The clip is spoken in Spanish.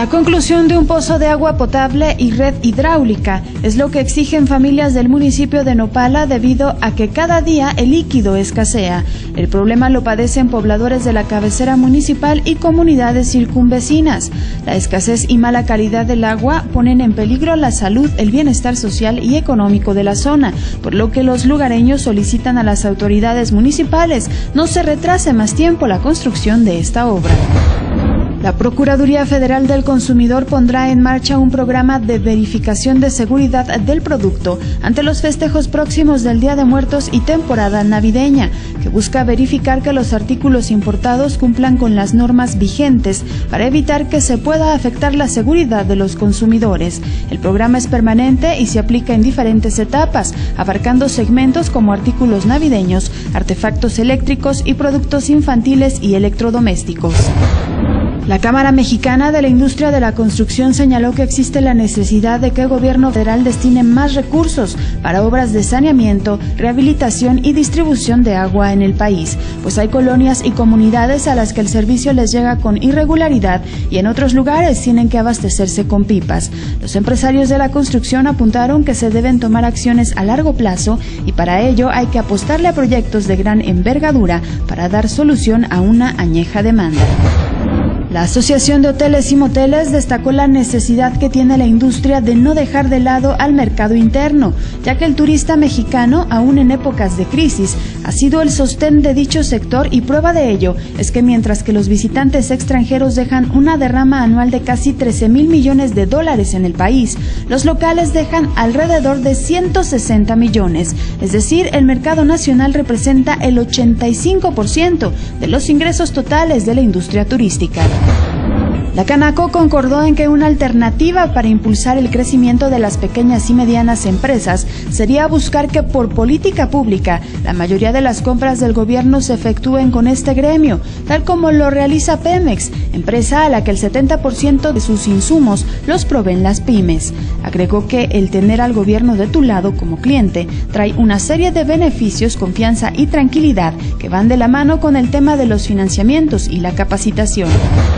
conclusión de un pozo de agua potable y red hidráulica es lo que exigen familias del municipio de Nopala debido a que cada día el líquido escasea. El problema lo padecen pobladores de la cabecera municipal y comunidades circunvecinas. La escasez y mala calidad del agua ponen en peligro la salud, el bienestar social y económico de la zona, por lo que los lugareños solicitan a las autoridades municipales no se retrase más tiempo la construcción de esta obra. La Procuraduría Federal del Consumidor pondrá en marcha un programa de verificación de seguridad del producto ante los festejos próximos del Día de Muertos y temporada navideña, que busca verificar que los artículos importados cumplan con las normas vigentes para evitar que se pueda afectar la seguridad de los consumidores. El programa es permanente y se aplica en diferentes etapas, abarcando segmentos como artículos navideños, artefactos eléctricos y productos infantiles y electrodomésticos. La Cámara Mexicana de la Industria de la Construcción señaló que existe la necesidad de que el gobierno federal destine más recursos para obras de saneamiento, rehabilitación y distribución de agua en el país, pues hay colonias y comunidades a las que el servicio les llega con irregularidad y en otros lugares tienen que abastecerse con pipas. Los empresarios de la construcción apuntaron que se deben tomar acciones a largo plazo y para ello hay que apostarle a proyectos de gran envergadura para dar solución a una añeja demanda. La Asociación de Hoteles y Moteles destacó la necesidad que tiene la industria de no dejar de lado al mercado interno, ya que el turista mexicano, aún en épocas de crisis, ha sido el sostén de dicho sector y prueba de ello es que mientras que los visitantes extranjeros dejan una derrama anual de casi 13,000 millones de dólares en el país, los locales dejan alrededor de 160 millones, es decir, el mercado nacional representa el 85% de los ingresos totales de la industria turística. La Canaco concordó en que una alternativa para impulsar el crecimiento de las pequeñas y medianas empresas sería buscar que por política pública la mayoría de las compras del gobierno se efectúen con este gremio, tal como lo realiza Pemex, empresa a la que el 70% de sus insumos los proveen las pymes. Agregó que el tener al gobierno de tu lado como cliente trae una serie de beneficios, confianza y tranquilidad que van de la mano con el tema de los financiamientos y la capacitación.